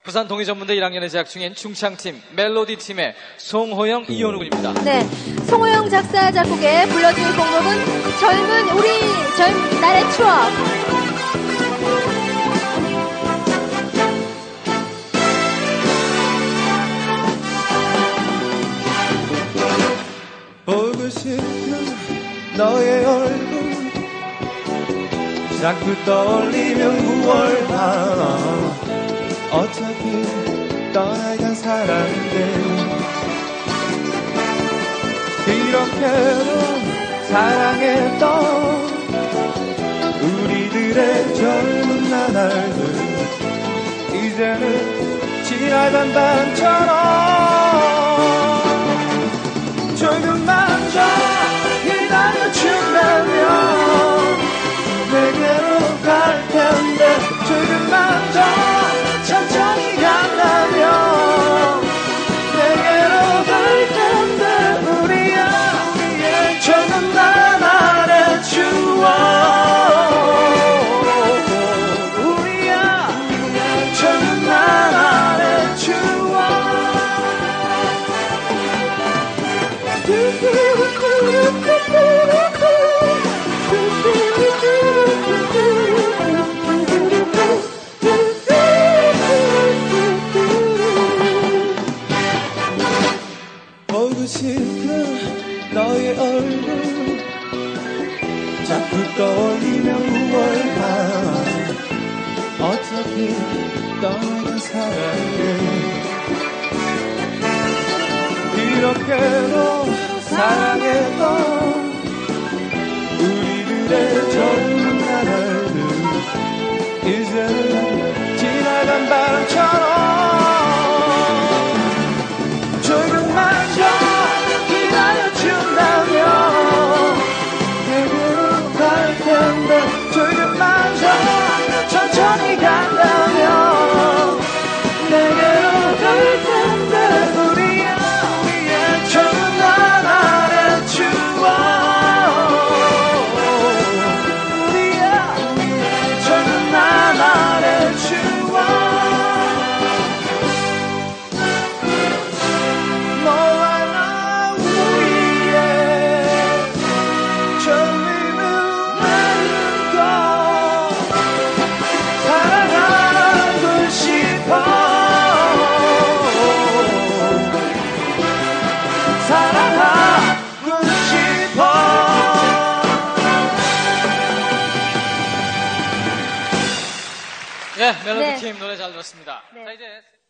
부산 동의전문대 1학년에 재학 중인 중창팀 멜로디팀의 송호영, 이현우 군입니다. 네, 송호영 작사 작곡의 불러줄 곡목은 젊은 날의 추억. 보고 싶은 너의 얼굴 자꾸 떠올리면 9월밤 어차피 떠나간 사람들 이렇게도 사랑했던 우리들의 젊은 나날들 이제는 지나간 밤처럼 조금만 더 기다려준다면 내게로 갈 텐데 조금만 더 천천히 간다면 내게로 갈 텐데 우리의 젊은 나날의 추억 우리의 젊은 나날의 추억 보고 싶은 너의 얼굴 자꾸 떠올리면 9월밤 어차피 떠나간 사랑을 이렇게도 사랑했던 우리들의 젊은 나날들 이제는 지나간 바람처럼 조금만 더 기다려준다면 내게로 갈 텐데 조금만 더 천천히 간다면 내게로 갈 텐데 우리의 젊은 나날의 추억 우리의 젊은 나날의 추억 너와 나 우리의 젊음을 거 사랑하고 싶어 사랑하고 싶어 네, 멜로디팀 노래 잘 들었습니다. 네. 자, 이제